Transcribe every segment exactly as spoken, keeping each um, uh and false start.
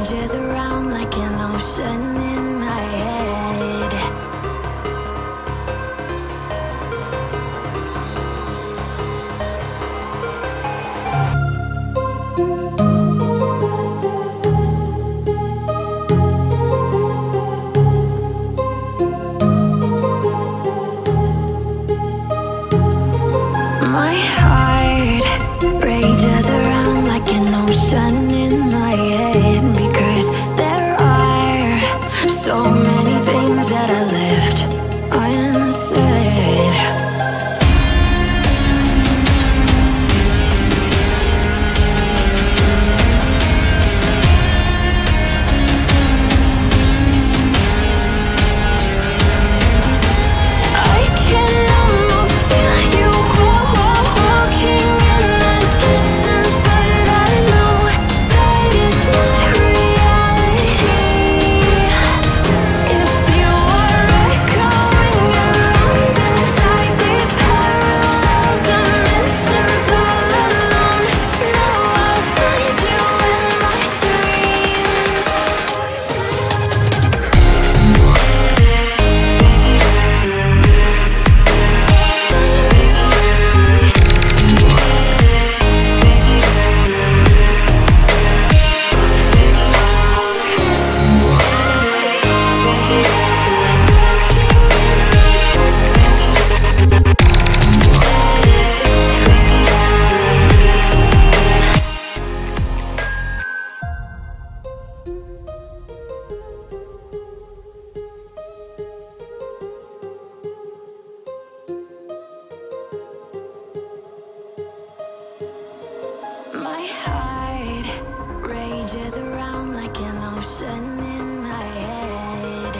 rages around like an ocean in my head. My heart rages around like an ocean in my head, because there are so many things that I left unsaid. I can almost feel you walking in the distance, but I know that it's not reality. If you are echoing around inside these parallel dimensions all alone, now I'll find you in my dreams. My heart rages around like an ocean in my head.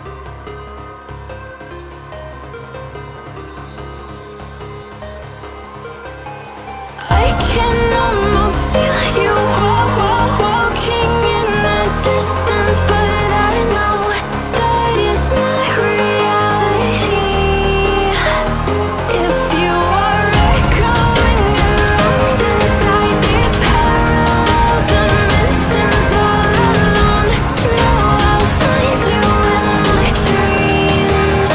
I can almost feel you walking in the distance, but I know that it's not reality. If you are echoing around inside these parallel dimensions all alone, now I'll find you in my dreams.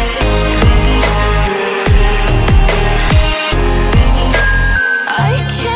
I can't